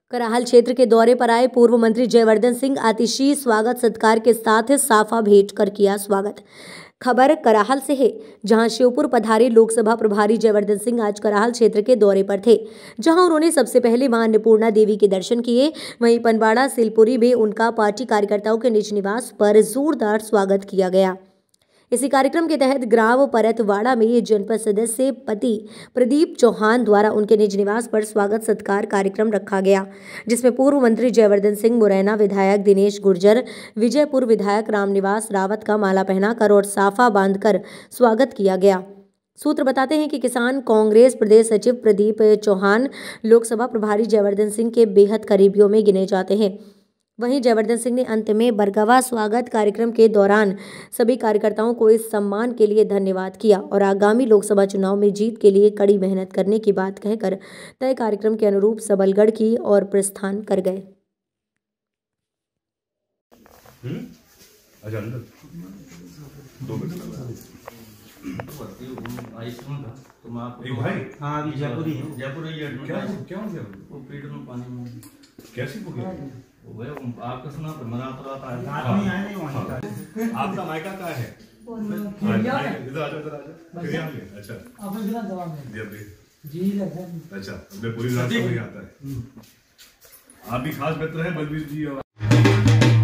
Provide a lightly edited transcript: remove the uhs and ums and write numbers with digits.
कराहल क्षेत्र के दौरे पर आए पूर्व मंत्री जयवर्धन सिंह आतिशी स्वागत सत्कार के साथ साफा भेंट कर किया स्वागत। खबर कराहल से है, जहां श्योपुर पधारे लोकसभा प्रभारी जयवर्धन सिंह आज कराहल क्षेत्र के दौरे पर थे, जहां उन्होंने सबसे पहले मां अन्नपूर्णा देवी के दर्शन किए। वहीं पनवाड़ा सिलपुरी में उनका पार्टी कार्यकर्ताओं के निज निवास पर जोरदार स्वागत किया गया। इसी कार्यक्रम के तहत ग्राम परतवाड़ा में जनपद सदस्य पति प्रदीप चौहान द्वारा उनके निज निवास पर स्वागत सत्कार कार्यक्रम रखा गया, जिसमें पूर्व मंत्री जयवर्धन सिंह, मुरैना विधायक दिनेश गुर्जर, विजयपुर विधायक रामनिवास रावत का माला पहनाकर और साफा बांधकर स्वागत किया गया। सूत्र बताते हैं कि किसान कांग्रेस प्रदेश सचिव प्रदीप चौहान लोकसभा प्रभारी जयवर्धन सिंह के बेहद करीबियों में गिने जाते हैं। वहीं जयवर्धन सिंह ने अंत में बरगवा स्वागत कार्यक्रम के दौरान सभी कार्यकर्ताओं को इस सम्मान के लिए धन्यवाद किया और आगामी लोकसभा चुनाव में जीत के लिए कड़ी मेहनत करने की बात कहकर तय कार्यक्रम के अनुरूप सबलगढ़ की ओर प्रस्थान कर गए। आपका सुना मना तो आता है। आपका मायका क्या है? इधर आजा। अच्छा जी अच्छा, पूरी रात नहीं आता है। आप भी खास मित्र हैं बलबीर जी और